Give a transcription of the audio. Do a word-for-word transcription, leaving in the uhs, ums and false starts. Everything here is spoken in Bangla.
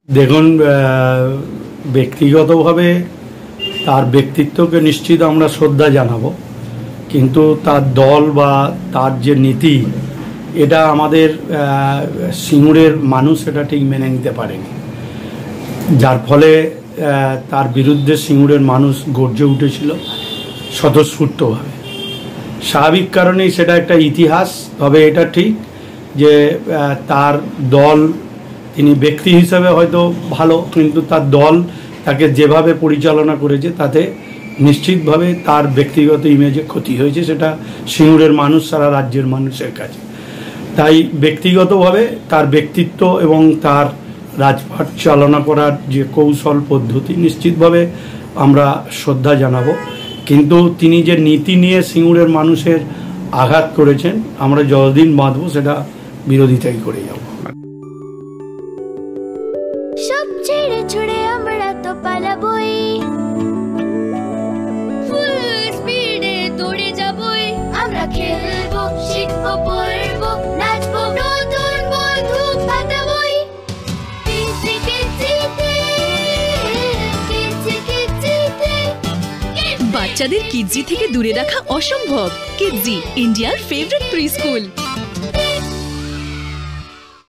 দেখুন, ব্যক্তিগতভাবে তার ব্যক্তিত্বকে নিশ্চিত আমরা শ্রদ্ধা জানাবো, কিন্তু তার দল বা তার যে নীতি এটা আমাদের সিঙ্গুরের মানুষ এটা ঠিক মেনে নিতে পারেনি, যার ফলে তার বিরুদ্ধে সিঙ্গুরের মানুষ গর্জে উঠেছিল স্বতঃস্ফূর্তভাবে। স্বাভাবিক কারণেই সেটা একটা ইতিহাস। তবে এটা ঠিক যে তার দল, তিনি ব্যক্তি হিসাবে হয়তো ভালো, কিন্তু তার দল তাকে যেভাবে পরিচালনা করেছে তাতে নিশ্চিতভাবে তার ব্যক্তিগত ইমেজে ক্ষতি হয়েছে, সেটা সিঙ্গুরের মানুষ, সারা রাজ্যের মানুষের কাছে। তাই ব্যক্তিগতভাবে তার ব্যক্তিত্ব এবং তার রাজপাট চালনা করার যে কৌশল পদ্ধতি নিশ্চিতভাবে আমরা শ্রদ্ধা জানাবো, কিন্তু তিনি যে নীতি নিয়ে সিঙ্গুরের মানুষের আঘাত করেছেন আমরা যতদিন বাঁধবো সেটা বিরোধিতাই করে যাব। সব ছেড়ে ছুড়ে আমরা তো পালাবই, ফুল স্পিডে দৌড়ে যাবই, আমরা খেলবো, শিখবো, পড়বো, নাচবো, নতুন বন্ধু পাতাবই। কিচি কিচিতে, কিচি কিচিতে। বাচ্চাদের কিডজি থেকে দূরে রাখা অসম্ভব। কিডজি, ইন্ডিয়ার ফেভারিট প্রি স্কুল।